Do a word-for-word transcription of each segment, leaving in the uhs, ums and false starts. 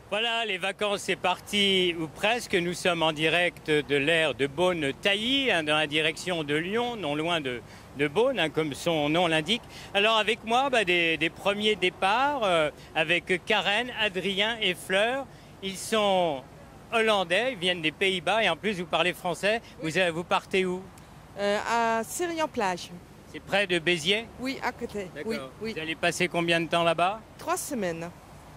Voilà, les vacances c'est parti, ou presque. Nous sommes en direct de l'aire de Beaune-Tailly, hein, dans la direction de Lyon, non loin de, de Beaune, hein, comme son nom l'indique. Alors avec moi, bah, des, des premiers départs, euh, avec Karen, Adrien et Fleur. Ils sont hollandais, ils viennent des Pays-Bas et en plus vous parlez français. Oui. Vous, vous partez où? Euh, à Sérian-Plage. C'est près de Béziers? Oui, à côté. Oui, oui. Vous allez passer combien de temps là-bas? Trois semaines.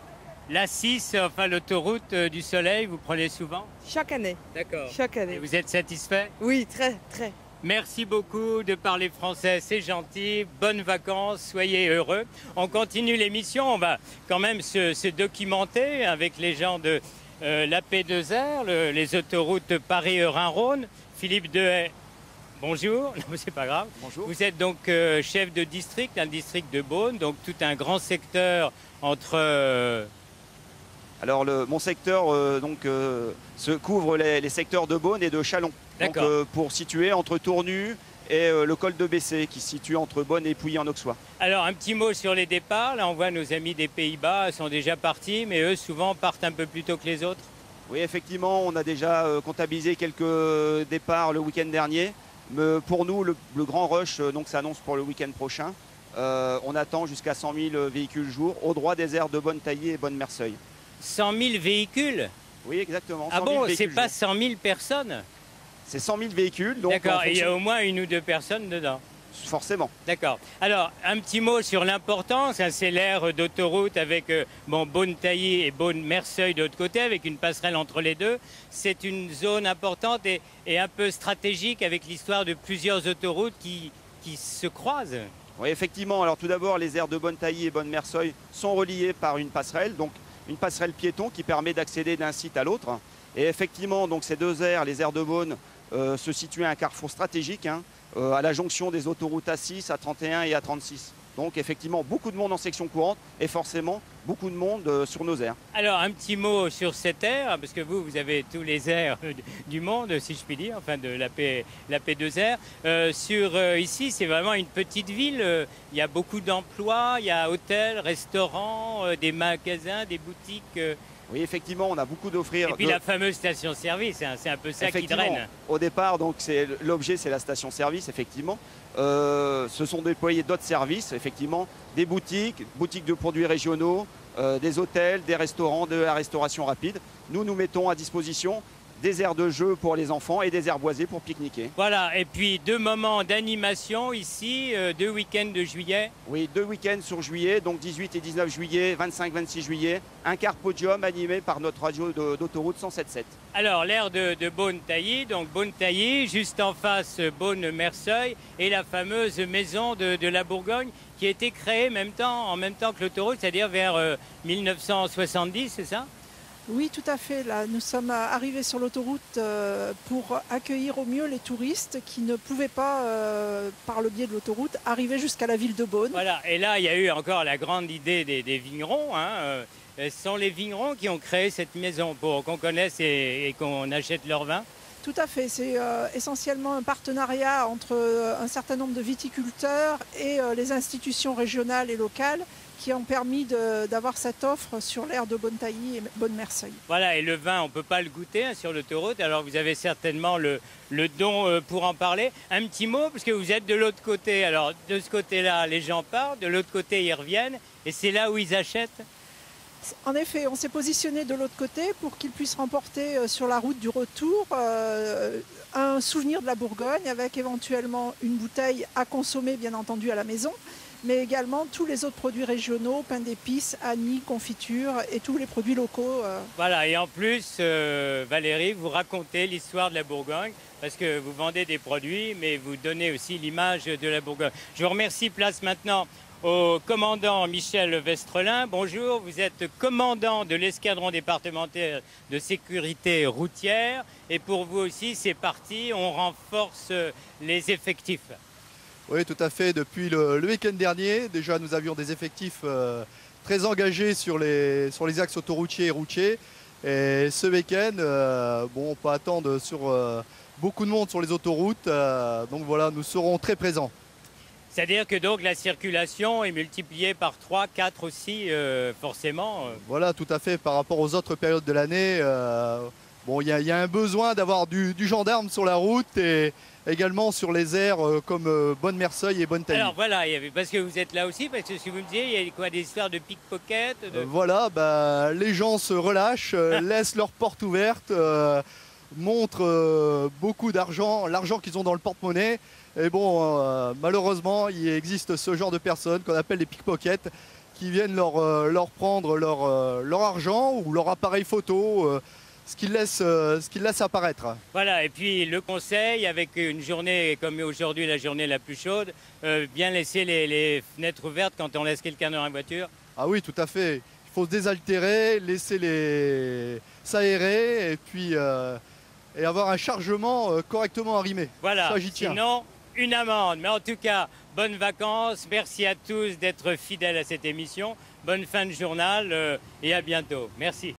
La six, enfin l'autoroute du Soleil, vous prenez souvent? Chaque année. D'accord. Chaque année. Et vous êtes satisfait? Oui, très, très. Merci beaucoup de parler français, c'est gentil. Bonnes vacances, soyez heureux. On continue l'émission, on va quand même se, se documenter avec les gens de euh, l'A P deux R, le, les autoroutes Paris-Rhin-Rhône. Philippe Dehaye, bonjour. Non, c'est pas grave. Bonjour. Vous êtes donc euh, chef de district, un district de Beaune, donc tout un grand secteur entre... Euh, Alors le, mon secteur euh, donc, euh, se couvre les, les secteurs de Beaune et de Châlons. Donc, euh, pour situer entre Tournu et euh, le col de Bessé qui se situe entre Beaune et Pouilly-en-Auxois. Alors un petit mot sur les départs. Là on voit nos amis des Pays-Bas sont déjà partis, mais eux souvent partent un peu plus tôt que les autres. Oui, effectivement, on a déjà euh, comptabilisé quelques départs le week-end dernier. Mais pour nous, le, le grand rush euh, donc s'annonce pour le week-end prochain. Euh, on attend jusqu'à cent mille véhicules jour au droit des aires de Beaune-Tailly et Beaune-Merceuil. cent mille véhicules? Oui, exactement. Ah bon, c'est pas cent mille personnes? C'est cent mille véhicules. D'accord, fonction... et il y a au moins une ou deux personnes dedans? Forcément. D'accord. Alors, un petit mot sur l'importance. Hein, c'est l'aire d'autoroute avec euh, bon, Beaune-Tailly et Beaune-Merceuil de l'autre côté, avec une passerelle entre les deux. C'est une zone importante et, et un peu stratégique avec l'histoire de plusieurs autoroutes qui, qui se croisent. Oui, effectivement. Alors tout d'abord, les aires de Beaune-Tailly et Beaune-Merceuil sont reliées par une passerelle, donc une passerelle piéton qui permet d'accéder d'un site à l'autre. Et effectivement, donc ces deux aires, les aires de Beaune, euh, se situent à un carrefour stratégique, hein, euh, à la jonction des autoroutes A six, A trente et un et A trente-six. Donc effectivement, beaucoup de monde en section courante et forcément beaucoup de monde euh, sur nos aires. Alors un petit mot sur cette aire, parce que vous, vous avez tous les aires du monde, si je puis dire, enfin de l'A P deux R. Euh, sur euh, ici, c'est vraiment une petite ville. Euh, il y a beaucoup d'emplois, il y a hôtels, restaurants, euh, des magasins, des boutiques. Euh, Oui, effectivement, on a beaucoup d'offrir. Et puis de... la fameuse station-service, hein, c'est un peu ça qui draine. Au départ, donc c'est l'objet, c'est la station-service, effectivement. Euh, se sont déployés d'autres services, effectivement, des boutiques, boutiques de produits régionaux, euh, des hôtels, des restaurants, de la restauration rapide. Nous, nous mettons à disposition des aires de jeu pour les enfants et des aires boisées pour pique-niquer. Voilà, et puis deux moments d'animation ici, euh, deux week-ends de juillet. Oui, deux week-ends sur juillet, donc dix-huit et dix-neuf juillet, vingt-cinq vingt-six juillet, un car podium animé par notre radio d'autoroute cent sept sept. Alors, l'aire de, de Beaune-Tailly, donc Beaune-Tailly, juste en face Beaune-Merceuil, et la fameuse maison de, de la Bourgogne qui a été créée en même temps, en même temps que l'autoroute, c'est-à-dire vers euh, mille neuf cent soixante-dix, c'est ça? Oui, tout à fait. Là, nous sommes arrivés sur l'autoroute euh, pour accueillir au mieux les touristes qui ne pouvaient pas, euh, par le biais de l'autoroute, arriver jusqu'à la ville de Beaune. Voilà, et là, il y a eu encore la grande idée des, des vignerons. Hein, euh, ce sont les vignerons qui ont créé cette maison pour qu'on connaisse et, et qu'on achète leur vin. Tout à fait. C'est euh, essentiellement un partenariat entre euh, un certain nombre de viticulteurs et euh, les institutions régionales et locales qui ont permis d'avoir cette offre sur l'aire de Beaune-Tailly et Beaune-Merceuil. Voilà, et le vin, on ne peut pas le goûter hein, sur l'autoroute, alors vous avez certainement le, le don euh, pour en parler. Un petit mot, parce que vous êtes de l'autre côté. Alors, de ce côté-là, les gens partent, de l'autre côté, ils reviennent, et c'est là où ils achètent. En effet, on s'est positionné de l'autre côté pour qu'ils puissent remporter euh, sur la route du retour euh, un souvenir de la Bourgogne avec éventuellement une bouteille à consommer, bien entendu, à la maison, mais également tous les autres produits régionaux, pain d'épices, anis, confitures et tous les produits locaux. Euh. Voilà, et en plus, euh, Valérie, vous racontez l'histoire de la Bourgogne, parce que vous vendez des produits, mais vous donnez aussi l'image de la Bourgogne. Je vous remercie, place maintenant au commandant Michel Vestrelin. Bonjour, vous êtes commandant de l'escadron départemental de sécurité routière, et pour vous aussi, c'est parti, on renforce les effectifs. Oui, tout à fait. Depuis le, le week-end dernier, déjà, nous avions des effectifs euh, très engagés sur les, sur les axes autoroutiers et routiers. Et ce week-end, euh, bon, on peut attendre sur euh, beaucoup de monde sur les autoroutes. Euh, donc voilà, nous serons très présents. C'est-à-dire que donc la circulation est multipliée par trois, quatre aussi, euh, forcément. Voilà, tout à fait, par rapport aux autres périodes de l'année. Euh, bon, il y, y a un besoin d'avoir du, du gendarme sur la route et également sur les aires euh, comme euh, Bonne-Merseuil et Bonne-Tailly. Alors voilà, il y avait, parce que vous êtes là aussi, parce que si vous me disiez, il y a quoi, des histoires de pickpocket de... Euh, voilà, bah, les gens se relâchent, euh, laissent leurs portes ouvertes, euh, montrent euh, beaucoup d'argent, l'argent qu'ils ont dans le porte-monnaie. Et bon, euh, malheureusement, il existe ce genre de personnes qu'on appelle les pickpockets qui viennent leur, euh, leur prendre leur, euh, leur argent ou leur appareil photo, euh, ce qu'ils laissent, euh, ce qu'ils laissent apparaître. Voilà, et puis le conseil, avec une journée comme aujourd'hui, la journée la plus chaude, euh, bien laisser les, les fenêtres ouvertes quand on laisse quelqu'un dans la voiture. Ah oui, tout à fait. Il faut se désaltérer, laisser les s'aérer et puis euh, et avoir un chargement euh, correctement arrimé. Voilà, ça, j'y tiens. Sinon, une amende. Mais en tout cas, bonnes vacances. Merci à tous d'être fidèles à cette émission. Bonne fin de journal euh, et à bientôt. Merci.